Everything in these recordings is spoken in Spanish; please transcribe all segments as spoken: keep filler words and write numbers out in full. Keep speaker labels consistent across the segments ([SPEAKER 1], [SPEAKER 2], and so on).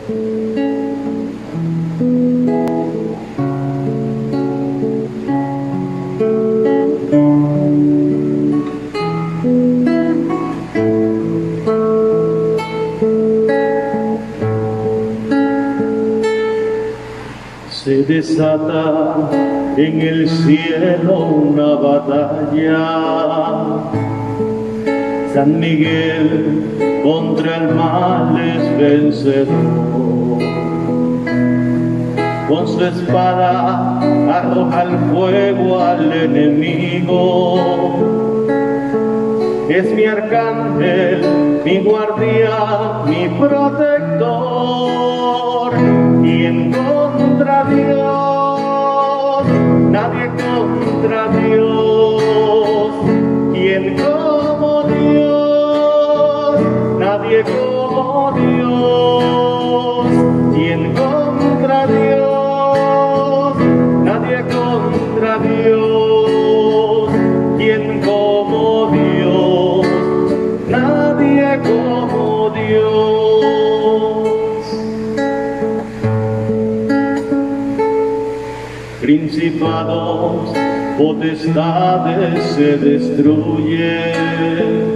[SPEAKER 1] Se desata en el cielo una batalla. San Miguel contra el mal es vencedor. Con su espada arroja al fuego al enemigo. Es mi arcángel, mi guardián, mi protector. Y en contra Dios, nadie contra Dios. ¿Quién como Dios? Nadie como Dios. ¿Quién contra Dios? Nadie contra Dios. ¿Quién como Dios? Nadie como Dios. Principados, potestades se destruyen.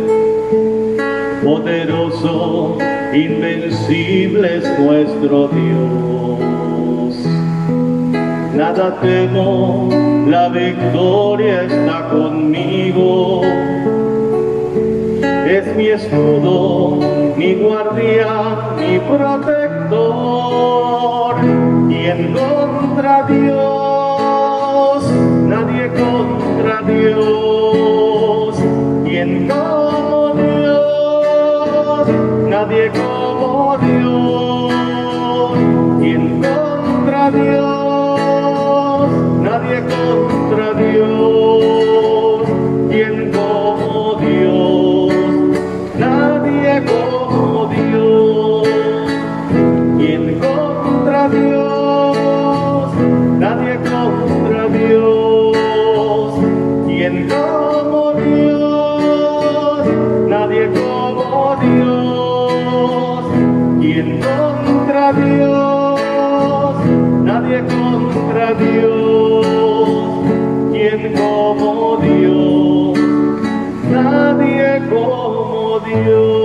[SPEAKER 1] Poderoso, invencible es nuestro Dios. Nada temo, la victoria está conmigo. Es mi escudo, mi guardián, mi protector. Y en contra Dios, nadie contra Dios. Y en como Dios, nadie como Dios. Y en contra Dios, nadie contra Dios. Y en como Dios, nadie como Dios. Y en contra Dios, nadie contra Dios. Y en como Dios, nadie como Dios. Y en contra Dios, nadie contra Dios. Y en como Dios, nadie como Dios.